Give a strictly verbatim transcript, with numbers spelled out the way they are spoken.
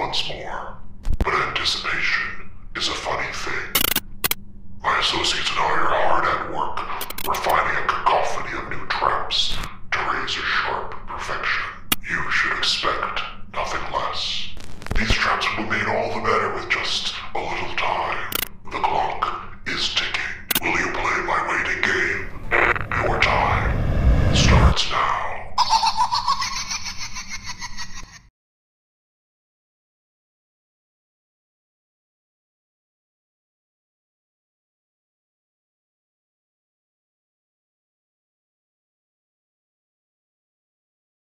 once more. But anticipation is a funny thing. My associates and I are